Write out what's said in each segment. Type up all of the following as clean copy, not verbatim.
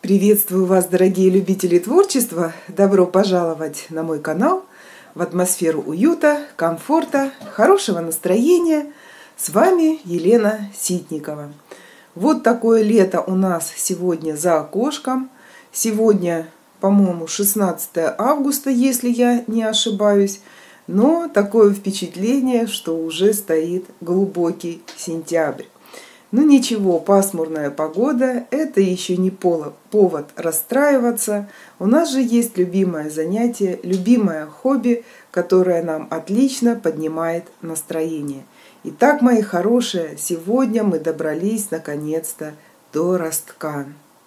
Приветствую вас, дорогие любители творчества! Добро пожаловать на мой канал, в атмосферу уюта, комфорта, хорошего настроения. С вами Елена Ситникова. Вот такое лето у нас сегодня за окошком. Сегодня, по-моему, 16 августа, если я не ошибаюсь. Но такое впечатление, что уже стоит глубокий сентябрь. Ну ничего, пасмурная погода – это еще не повод расстраиваться. У нас же есть любимое занятие, любимое хобби, которое нам отлично поднимает настроение. Итак, мои хорошие, сегодня мы добрались наконец-то до ростка.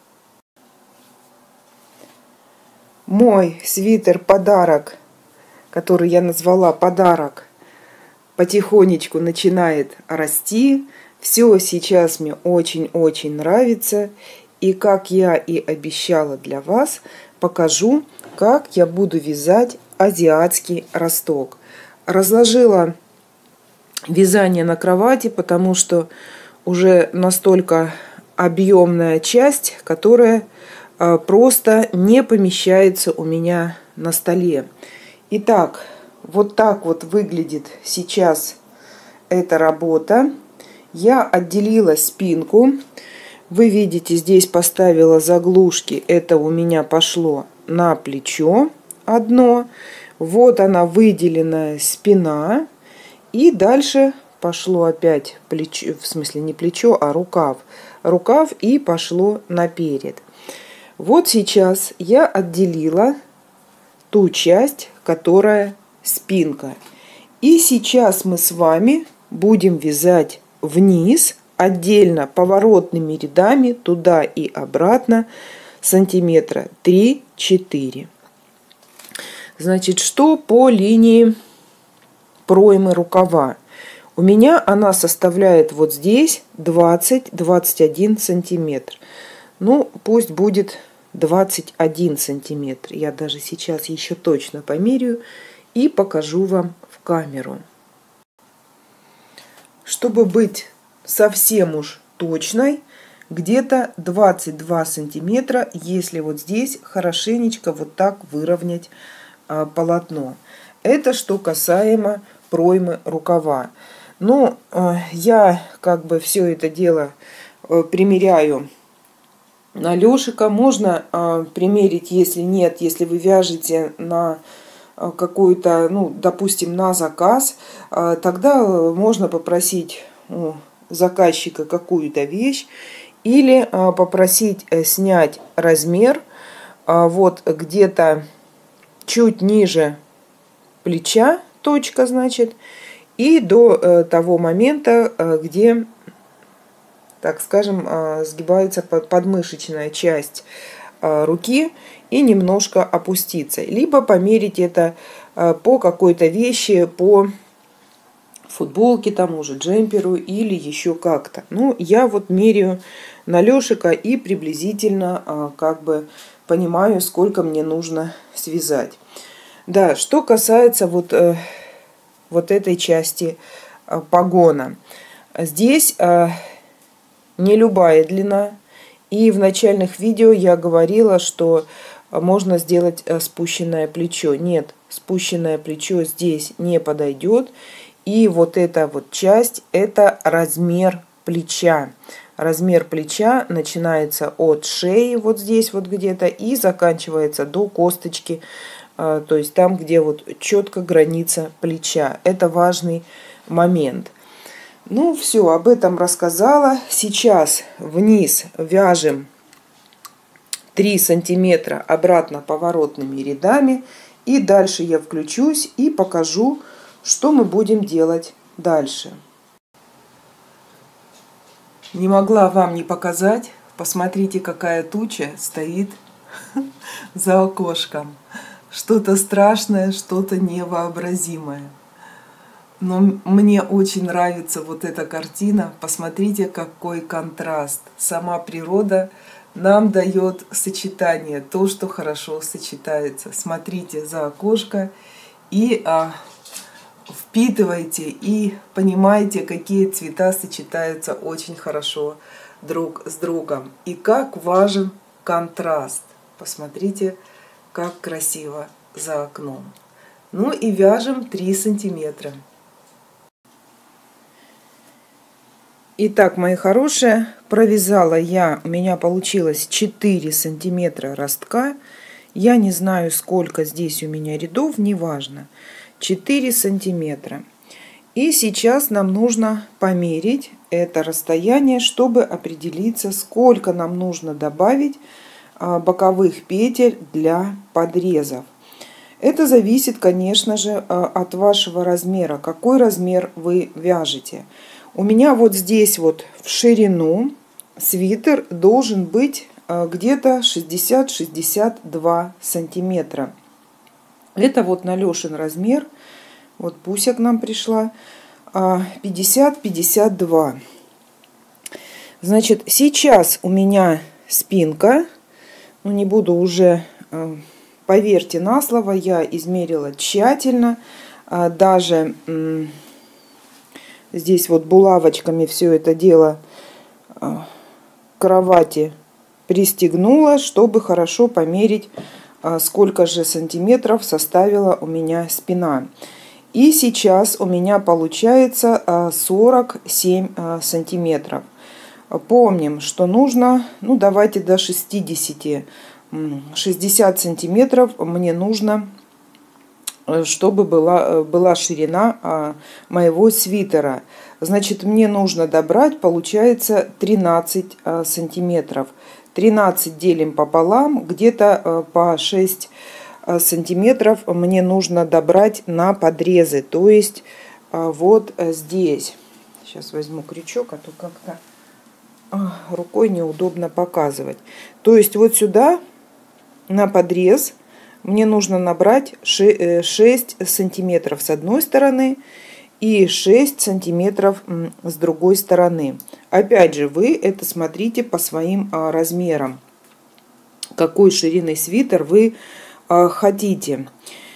Мой свитер-подарок, который я назвала подарок, потихонечку начинает расти. Все сейчас мне очень-очень нравится. И как я и обещала для вас, покажу, как я буду вязать азиатский росток. Разложила вязание на кровати, потому что уже настолько объемная часть, которая просто не помещается у меня на столе. Итак, вот так вот выглядит сейчас эта работа. Я отделила спинку. Вы видите, здесь поставила заглушки. Это у меня пошло на плечо одно. Вот она, выделенная спина. И дальше пошло опять плечо, в смысле не плечо, а рукав. Рукав и пошло наперед. Вот сейчас я отделила ту часть, которая спинка. И сейчас мы с вами будем вязать вниз, отдельно поворотными рядами, туда и обратно, сантиметра 3-4. Значит, что по линии проймы рукава? У меня она составляет вот здесь 20-21 сантиметр. Ну, пусть будет 21 сантиметр. Я даже сейчас еще точно померяю и покажу вам в камеру. Чтобы быть совсем уж точной, где-то 22 сантиметра, если вот здесь хорошенечко вот так выровнять полотно. Это что касаемо проймы рукава. Ну, я как бы все это дело примеряю на лёшика. Можно примерить, если нет, если вы вяжете на какую-то, ну, допустим, на заказ, тогда можно попросить у заказчика какую-то вещь или попросить снять размер вот где-то чуть ниже плеча, точка, значит, и до того момента, где, так скажем, сгибается подмышечная часть руки, и немножко опуститься. Либо померить это по какой-то вещи, по футболке, тому же джемперу или еще как-то. Ну, я вот меряю на лёшика и приблизительно как бы понимаю, сколько мне нужно связать. Да, что касается вот этой части погона. Здесь не любая длина. И в начальных видео я говорила, что можно сделать спущенное плечо. Нет, спущенное плечо здесь не подойдет. И вот эта вот часть, это размер плеча. Размер плеча начинается от шеи, вот здесь вот где-то, и заканчивается до косточки. То есть там, где вот четко граница плеча. Это важный момент. Ну, все, об этом рассказала. Сейчас вниз вяжем 3 сантиметра обратно поворотными рядами. И дальше я включусь и покажу, что мы будем делать дальше. Не могла вам не показать. Посмотрите, какая туча стоит за окошком. Что-то страшное, что-то невообразимое. Но мне очень нравится вот эта картина. Посмотрите, какой контраст. Сама природа нам дает сочетание, то, что хорошо сочетается. Смотрите за окошко и впитывайте, и понимаете, какие цвета сочетаются очень хорошо друг с другом. И как важен контраст. Посмотрите, как красиво за окном. Ну и вяжем 3 сантиметра. Итак, мои хорошие, провязала я, у меня получилось 4 сантиметра ростка. Я не знаю, сколько здесь у меня рядов, неважно. 4 сантиметра. И сейчас нам нужно померить это расстояние, чтобы определиться, сколько нам нужно добавить боковых петель для подрезов. Это зависит, конечно же, от вашего размера, какой размер вы вяжете. У меня вот здесь вот в ширину свитер должен быть где-то 60-62 сантиметра. Это вот на Лешин размер. Вот Пуся к нам пришла. 50-52. Значит, сейчас у меня спинка. Ну, не буду уже, поверьте на слово, я измерила тщательно. Даже здесь вот булавочками все это дело к кровати пристегнула, чтобы хорошо померить, сколько же сантиметров составила у меня спина. И сейчас у меня получается 47 сантиметров. Помним, что нужно, ну давайте до 60. 60 сантиметров мне нужно, чтобы была ширина моего свитера. Значит, мне нужно добрать, получается, 13 сантиметров. 13 делим пополам, где-то по 6 сантиметров мне нужно добрать на подрезы. То есть вот здесь. Сейчас возьму крючок, а то как-то рукой неудобно показывать. То есть вот сюда на подрез мне нужно набрать 6 сантиметров с одной стороны и 6 сантиметров с другой стороны. Опять же, вы это смотрите по своим размерам. Какой ширины свитер вы хотите.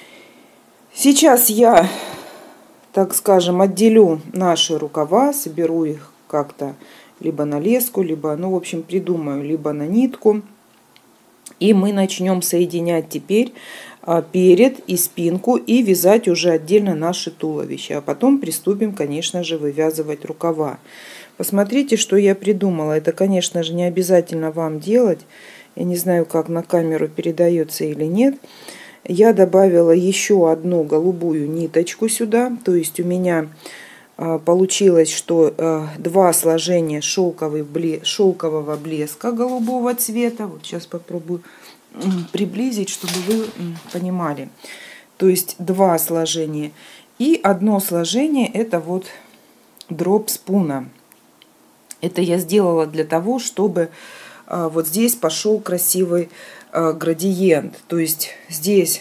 Сейчас я, так скажем, отделю наши рукава, соберу их как-то либо на леску, либо, ну, в общем, придумаю, либо на нитку. И мы начнем соединять теперь перед и спинку и вязать уже отдельно наши туловища. А потом приступим, конечно же, вывязывать рукава. Посмотрите, что я придумала. Это, конечно же, не обязательно вам делать. Я не знаю, как на камеру передается или нет. Я добавила еще одну голубую ниточку сюда. То есть у меня получилось, что 2 сложения шелкового блеска голубого цвета. Вот сейчас попробую приблизить, чтобы вы понимали. То есть 2 сложения. И одно сложение — это вот дроп спуна. Это я сделала для того, чтобы вот здесь пошел красивый градиент. То есть здесь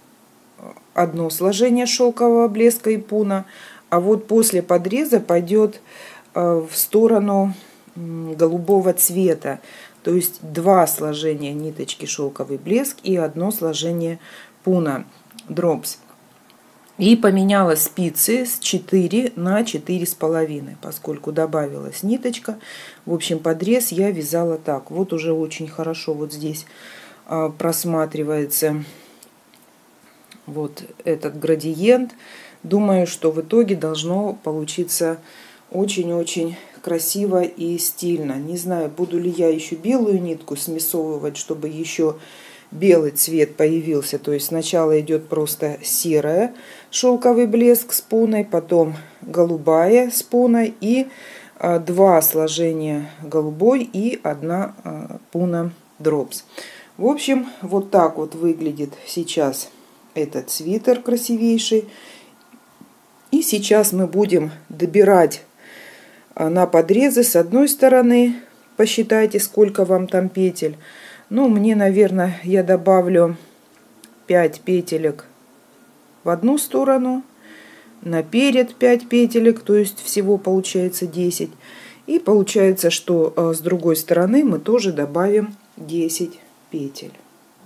одно сложение шелкового блеска и пуна, а вот после подреза пойдет в сторону голубого цвета. То есть 2 сложения ниточки шелковый блеск и одно сложение пуна дропс. И поменяла спицы с 4 на 4,5, поскольку добавилась ниточка. В общем, подрез я вязала так. Вот уже очень хорошо вот здесь просматривается вот этот градиент. Думаю, что в итоге должно получиться очень-очень красиво и стильно. Не знаю, буду ли я еще белую нитку смесовывать, чтобы еще белый цвет появился. То есть сначала идет просто серая шелковый блеск с пуной, потом голубая с пуной и 2 сложения голубой и 1 пуна дропс. В общем, вот так вот выглядит сейчас этот свитер красивейший. И сейчас мы будем добирать на подрезы с одной стороны. Посчитайте, сколько вам там петель. Ну, мне, наверное, я добавлю 5 петелек в одну сторону. Наперед 5 петелек, то есть всего получается 10. И получается, что с другой стороны мы тоже добавим 10 петель.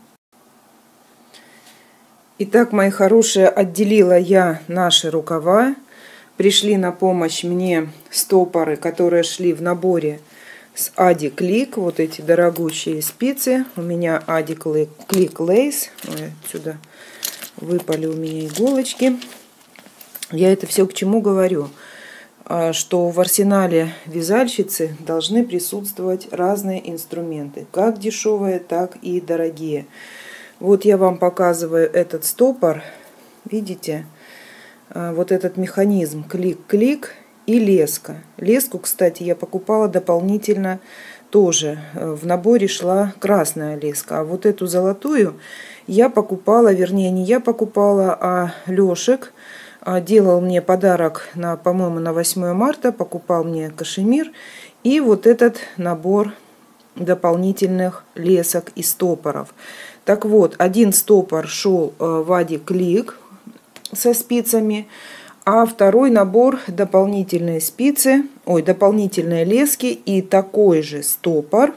Итак, мои хорошие, отделила я наши рукава. Пришли на помощь мне стопоры, которые шли в наборе с Adi Click. Вот эти дорогущие спицы. У меня Adi Click Lace. Ой, отсюда выпали у меня иголочки. Я это все к чему говорю? Что в арсенале вязальщицы должны присутствовать разные инструменты. Как дешевые, так и дорогие. Вот я вам показываю этот стопор. Видите? Вот этот механизм клик-клик и леска. Леску, кстати, я покупала дополнительно тоже. В наборе шла красная леска. А вот эту золотую я покупала, вернее, не я покупала, а Лешек делал мне подарок, по-моему, на 8 марта. Покупал мне кашемир и вот этот набор дополнительных лесок и стопоров. Так вот, один стопор шел в Adi Click со спицами, а второй набор дополнительные спицы, дополнительные лески и такой же стопор.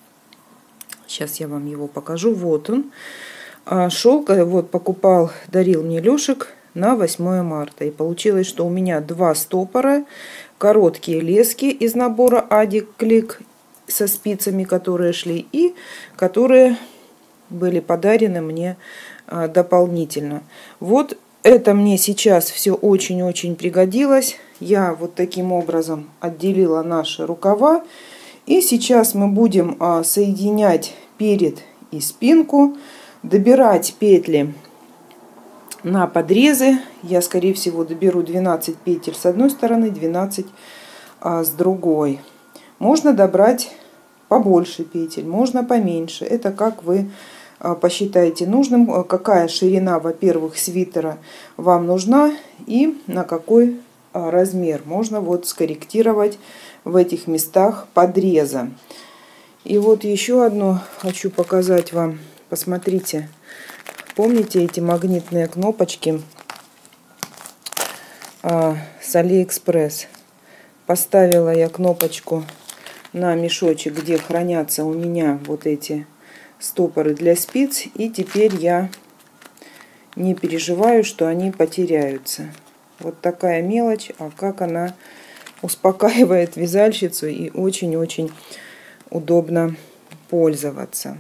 Сейчас я вам его покажу. Вот он. Шелк, вот покупал, дарил мне Лешек на 8 марта. И получилось, что у меня 2 стопора, короткие лески из набора Adi Click со спицами, которые шли, и которые были подарены мне дополнительно. Вот это мне сейчас все очень-очень пригодилось. Я вот таким образом отделила наши рукава. И сейчас мы будем соединять перед и спинку, добирать петли на подрезы. Я, скорее всего, доберу 12 петель с одной стороны, 12 с другой. Можно добрать побольше петель, можно поменьше. Это как вы посчитаете нужным, какая ширина, во-первых, свитера вам нужна и на какой размер. Можно вот скорректировать в этих местах подреза. И вот еще одно хочу показать вам. Посмотрите, помните эти магнитные кнопочки с Алиэкспресс? Поставила я кнопочку на мешочек, где хранятся у меня вот эти стопоры для спиц, и теперь я не переживаю, что они потеряются. Вот такая мелочь, а как она успокаивает вязальщицу, и очень-очень удобно пользоваться.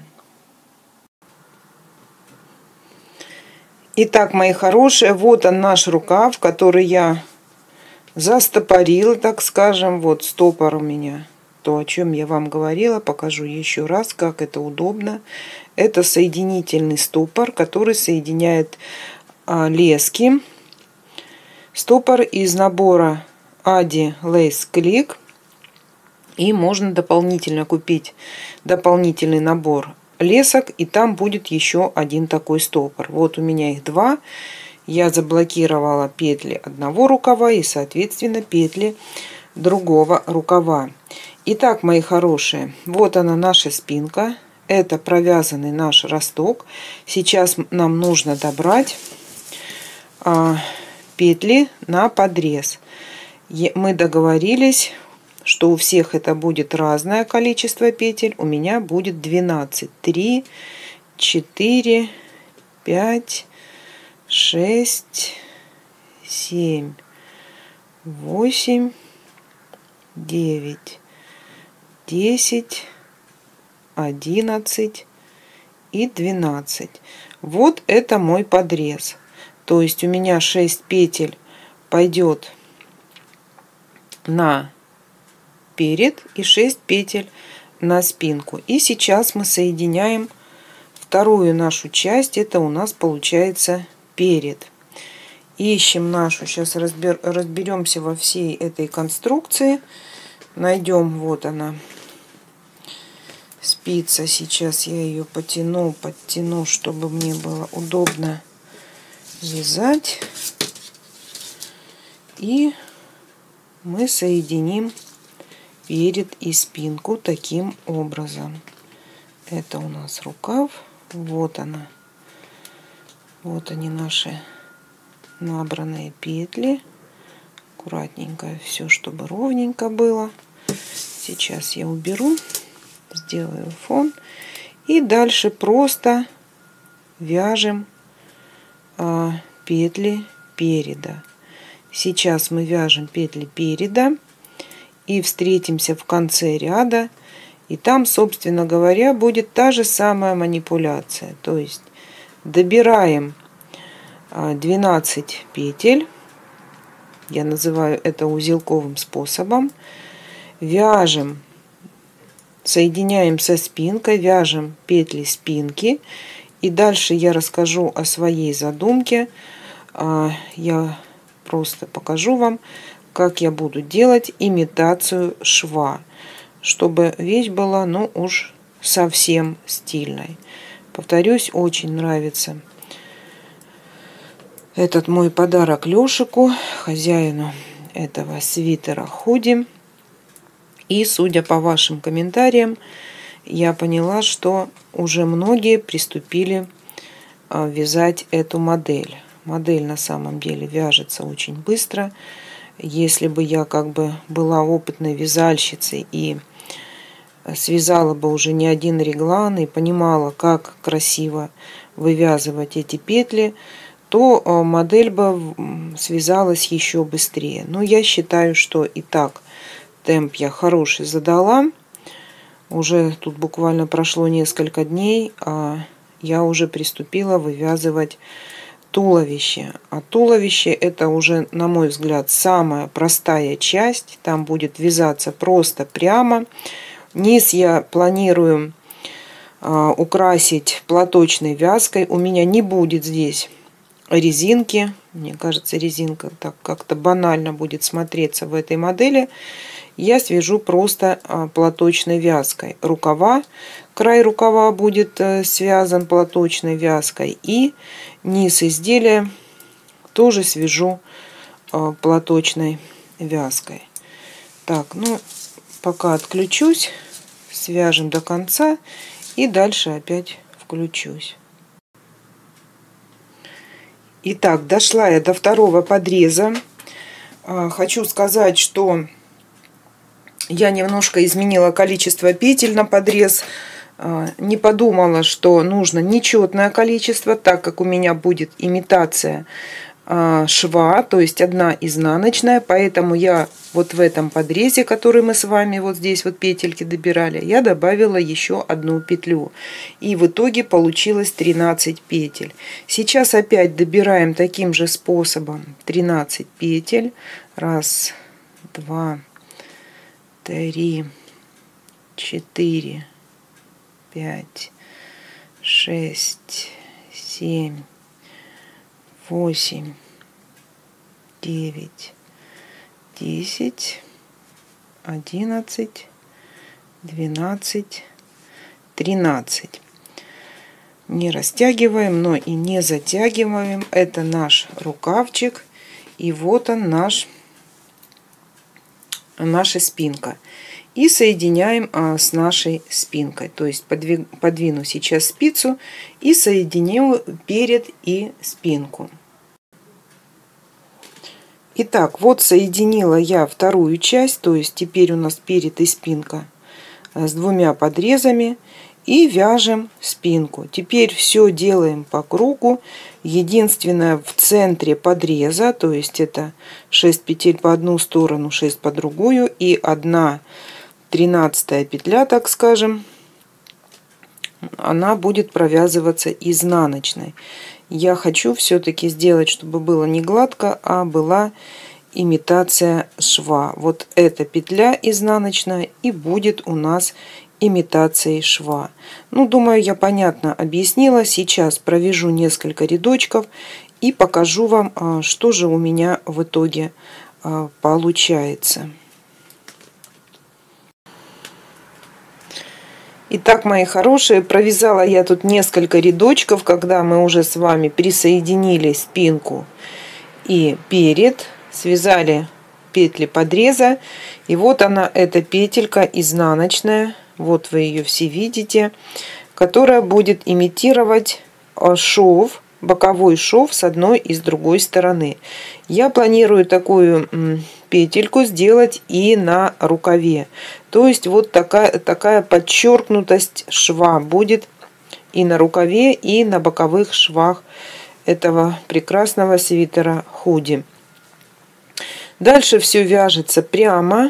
Итак, мои хорошие, вот он наш рукав, который я застопорила, так скажем. Вот стопор у меня. То, о чем я вам говорила, покажу еще раз, как это удобно. Это соединительный стопор, который соединяет лески. Стопор из набора Adi Lace Click. И можно дополнительно купить дополнительный набор лесок, и там будет еще один такой стопор. Вот у меня их 2. Я заблокировала петли одного рукава и, соответственно, петли другого рукава. Итак, мои хорошие, вот она наша спинка. Это провязанный наш росток. Сейчас нам нужно добрать петли на подрез. Мы договорились, что у всех это будет разное количество петель. У меня будет 12. 3, 4, 5, 6, 7, 8, 9, 10, 11 и 12. Вот это мой подрез. То есть у меня 6 петель пойдет на перед и 6 петель на спинку. И сейчас мы соединяем вторую нашу часть. Это у нас получается перед. Ищем нашу. Сейчас разберемся во всей этой конструкции. Найдем, вот она, спица. Сейчас я ее подтяну, чтобы мне было удобно вязать. И мы соединим перед и спинку таким образом. Это у нас рукав. Вот она. Вот они, наши набранные петли. Аккуратненько все, чтобы ровненько было. Сейчас я уберу, сделаю фон. И дальше просто вяжем петли переда. Сейчас мы вяжем петли переда. и встретимся в конце ряда. И там, собственно говоря, будет та же самая манипуляция. То есть добираем 12 петель. Я называю это узелковым способом. Вяжем, соединяем со спинкой, вяжем петли спинки. И дальше я расскажу о своей задумке. Я просто покажу вам, как я буду делать имитацию шва, чтобы вещь была, ну уж совсем стильной. Повторюсь, очень нравится этот мой подарок Лешику, хозяину этого свитера худи. И судя по вашим комментариям, я поняла, что уже многие приступили вязать эту модель. Модель на самом деле вяжется очень быстро. Если бы я как бы была опытной вязальщицей и связала бы уже не один реглан и понимала, как красиво вывязывать эти петли, то модель бы связалась еще быстрее. Но я считаю, что и так темп я хороший задала. Уже тут буквально прошло несколько дней, а я уже приступила вывязывать туловище. А туловище — это уже, на мой взгляд, самая простая часть. Там будет вязаться просто прямо. Низ я планирую украсить платочной вязкой. У меня не будет здесь резинки. Мне кажется, резинка так как-то банально будет смотреться в этой модели. Я свяжу просто платочной вязкой. Рукава, край рукава будет связан платочной вязкой. И низ изделия тоже свяжу платочной вязкой. Так, ну, пока отключусь, свяжем до конца и дальше опять включусь. Итак, дошла я до второго подреза. Хочу сказать, что я немножко изменила количество петель на подрез. Не подумала, что нужно нечетное количество, так как у меня будет имитация шва, то есть одна изнаночная. Поэтому я вот в этом подрезе, который мы с вами вот здесь вот петельки добирали, я добавила еще одну петлю. И в итоге получилось 13 петель. Сейчас опять добираем таким же способом 13 петель. Раз, два, 3, 4, 5, 6, 7, 8, 9, 10, 11, 12, 13. Не растягиваем, но и не затягиваем. Это наш рукавчик. И вот он наша спинка. И соединяем с нашей спинкой. То есть подвину сейчас спицу и соединю перед и спинку. Итак, вот соединила я вторую часть. То есть теперь у нас перед и спинка с двумя подрезами. И вяжем спинку. Теперь все делаем по кругу. Единственное, в центре подреза, то есть это 6 петель по одну сторону, 6 по другую, и 1 13 петля, так скажем, она будет провязываться изнаночной. Я хочу все-таки сделать, чтобы было не гладко, а была имитация шва. Вот эта петля изнаночная и будет у нас имитацией шва. Ну, думаю, я понятно объяснила. Сейчас провяжу несколько рядочков и покажу вам, что же у меня в итоге получается. Итак, мои хорошие, провязала я тут несколько рядочков, когда мы уже с вами присоединили спинку и перед, связали петли подреза. И вот она, эта петелька изнаночная. Вот вы ее все видите, которая будет имитировать шов, боковой шов с одной и с другой стороны. Я планирую такую петельку сделать и на рукаве. То есть вот такая подчеркнутость шва будет и на рукаве, и на боковых швах этого прекрасного свитера худи. Дальше все вяжется прямо.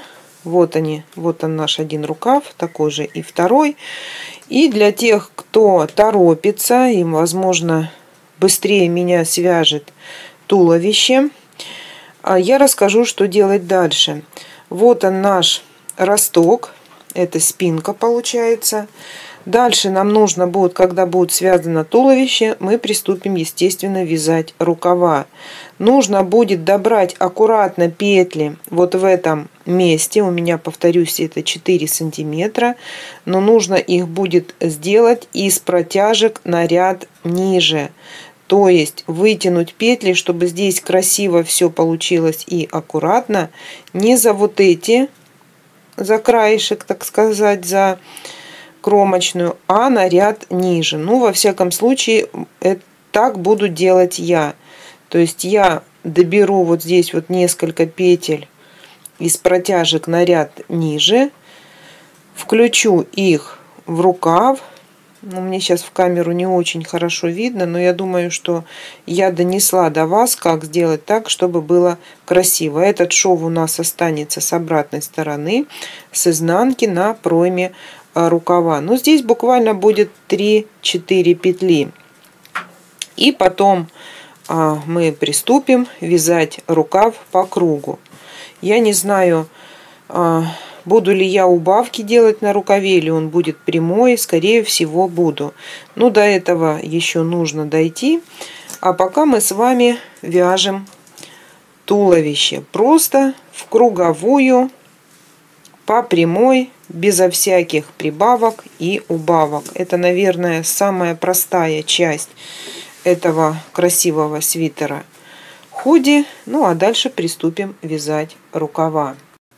Вот они, вот он наш один рукав, такой же и второй. И для тех, кто торопится, им, возможно, быстрее меня свяжет туловище, я расскажу, что делать дальше. Вот он наш росток, это спинка получается. Дальше нам нужно будет, когда будет связано туловище, мы приступим, естественно, вязать рукава. Нужно будет добрать аккуратно петли вот в этом месте. У меня, повторюсь, это 4 сантиметра. Но нужно их будет сделать из протяжек на ряд ниже. То есть вытянуть петли, чтобы здесь красиво все получилось и аккуратно. Не за вот эти, за краешек, так сказать, за кромочную, а на ряд ниже. Ну, во всяком случае, так буду делать я. То есть я доберу вот здесь вот несколько петель из протяжек на ряд ниже, включу их в рукав. Ну, мне сейчас в камеру не очень хорошо видно, но я думаю, что я донесла до вас, как сделать так, чтобы было красиво. Этот шов у нас останется с обратной стороны, с изнанки на пройме рукава. Но здесь буквально будет 3-4 петли. И потом мы приступим вязать рукав по кругу. Я не знаю, буду ли я убавки делать на рукаве, или он будет прямой. Скорее всего, буду. Но до этого еще нужно дойти. А пока мы с вами вяжем туловище. Просто в круговую, по прямой, безо всяких прибавок и убавок. Это, наверное, самая простая часть этого красивого свитера худи. Ну а дальше приступим вязать рукава.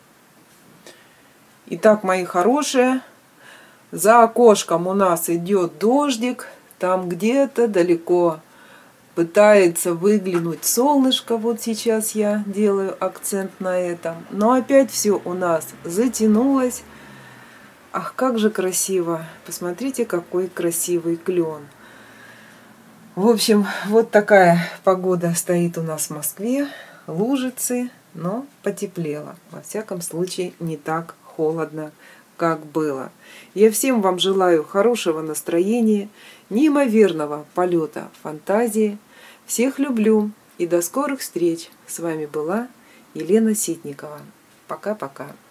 Итак, мои хорошие, за окошком у нас идет дождик. Там где-то далеко пытается выглянуть солнышко. Вот сейчас я делаю акцент на этом. Но опять все у нас затянулось. Ах, как же красиво! Посмотрите, какой красивый клен. В общем, вот такая погода стоит у нас в Москве. Лужицы, но потеплело. Во всяком случае, не так холодно, как было. Я всем вам желаю хорошего настроения, неимоверного полета фантазии. Всех люблю и до скорых встреч. С вами была Елена Ситникова. Пока-пока.